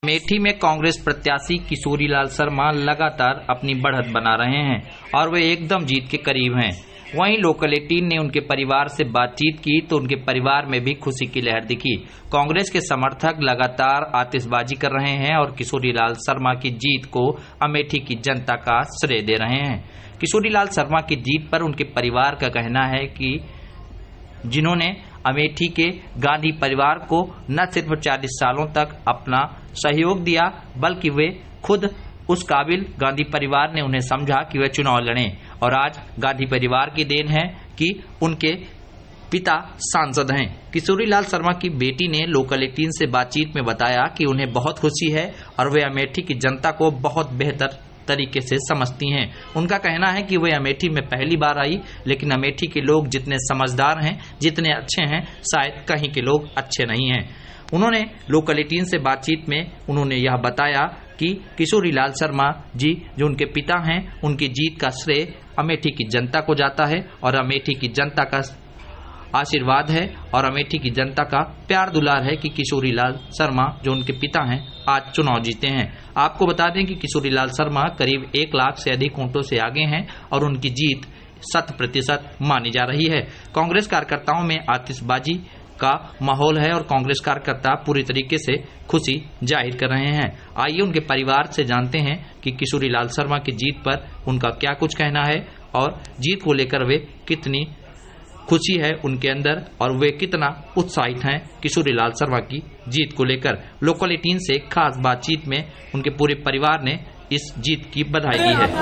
अमेठी में कांग्रेस प्रत्याशी किशोरीलाल शर्मा लगातार अपनी बढ़त बना रहे हैं और वे एकदम जीत के करीब हैं। वहीं लोकल 18 ने उनके परिवार से बातचीत की तो उनके परिवार में भी खुशी की लहर दिखी। कांग्रेस के समर्थक लगातार आतिशबाजी कर रहे हैं और किशोरीलाल शर्मा की जीत को अमेठी की जनता का श्रेय दे रहे हैं। किशोरीलाल शर्मा की जीत पर उनके परिवार का कहना है कि जिन्होंने अमेठी के गांधी परिवार को न सिर्फ 40 सालों तक अपना सहयोग दिया बल्कि वे खुद उस काबिल गांधी परिवार ने उन्हें समझा कि वे चुनाव लड़ें और आज गांधी परिवार की देन है कि उनके पिता सांसद हैं। किशोरीलाल शर्मा की बेटी ने लोकल 18 से बातचीत में बताया कि उन्हें बहुत खुशी है और वे अमेठी की जनता को बहुत बेहतर तरीके से समझती हैं। उनका कहना है कि वे अमेठी में पहली बार आई, लेकिन अमेठी के लोग जितने समझदार हैं, जितने अच्छे हैं, शायद कहीं के लोग अच्छे नहीं हैं। उन्होंने लोकल 18 से बातचीत में उन्होंने यह बताया कि किशोरीलाल शर्मा जी जो उनके पिता हैं, उनकी जीत का श्रेय अमेठी की जनता को जाता है और अमेठी की जनता का आशीर्वाद है और अमेठी की जनता का प्यार दुलार है कि किशोरीलाल शर्मा जो उनके पिता हैं आज चुनाव जीते हैं। आपको बता दें कि किशोरीलाल शर्मा करीब 1 लाख से अधिक वोटों से आगे हैं और उनकी जीत 100% मानी जा रही है। कांग्रेस कार्यकर्ताओं में आतिशबाजी का माहौल है और कांग्रेस कार्यकर्ता पूरी तरीके से खुशी जाहिर कर रहे हैं। आइए उनके परिवार से जानते हैं कि किशोरीलाल शर्मा की जीत पर उनका क्या कुछ कहना है और जीत को लेकर वे कितनी खुशी है उनके अंदर और वे कितना उत्साहित हैं किशोरीलाल शर्मा की जीत को लेकर। लोकल 18 से खास बातचीत में उनके पूरे परिवार ने इस जीत की बधाई दी है।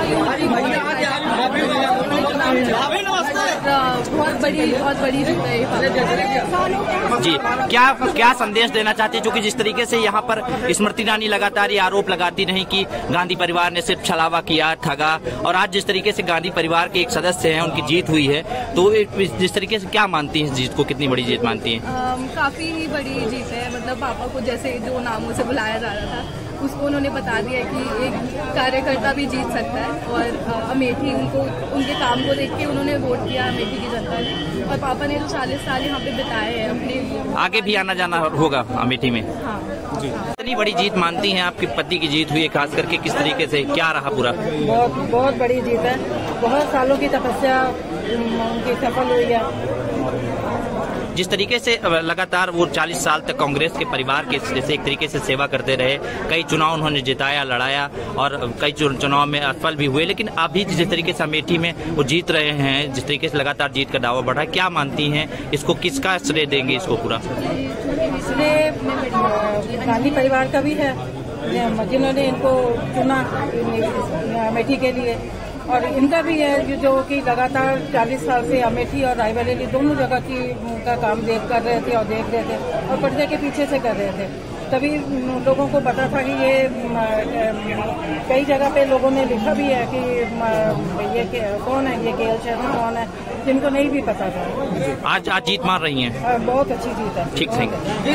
बहुत बड़ी जीत है जी। क्या संदेश देना चाहते हैं, क्योंकि जिस तरीके से यहाँ पर स्मृति ईरानी लगातार ये आरोप लगाती रही कि गांधी परिवार ने सिर्फ छलावा किया, ठगा, और आज जिस तरीके से गांधी परिवार के एक सदस्य हैं उनकी जीत हुई है, तो जिस तरीके से क्या मानती हैं इस जीत को, कितनी बड़ी जीत मानती हैं? काफी ही बड़ी जीत है। मतलब पापा को जैसे जो नामों से बुलाया जा रहा था उसको उन्होंने बता दिया कि एक कार्यकर्ता भी जीत सकता है और अमेठी उनके काम को देख के उन्होंने वोट किया अमेठी की जनता ने। और पापा ने जो 40 साल यहाँ पे बिताए हैं अपने, आगे भी आना जाना होगा अमेठी में। हाँ जी। इतनी बड़ी जीत मानती हैं? आपके पति की जीत हुई है, खास करके किस तरीके से क्या रहा पूरा? बहुत बड़ी जीत है। बहुत सालों की तपस्या उनकी सफल हुई है। जिस तरीके से लगातार वो 40 साल तक कांग्रेस के परिवार के जैसे एक तरीके से सेवा करते रहे, कई चुनाव उन्होंने जिताया, लड़ाया और कई चुनाव में असफल भी हुए, लेकिन अभी जिस तरीके से अमेठी में वो जीत रहे हैं, जिस तरीके से लगातार जीत का दावा बढ़ा, क्या मानती हैं इसको, किसका श्रेय देंगे इसको पूरा? इसलिए गांधी परिवार का भी है जिन्होंने इनको चुना अमेठी के लिए, और इनका भी है जो कि लगातार 40 साल से अमेठी और रायबरेली दोनों जगह की का काम कर रहे थे और देख रहे थे और पर्दे के पीछे से कर रहे थे। तभी लोगों को पता था कि ये कई जगह पे लोगों ने लिखा भी है कि ये कौन है, ये केएल शर्मा कौन है, जिनको नहीं भी पता था। आज जीत मान रही हैं? बहुत अच्छी जीत है। ठीक।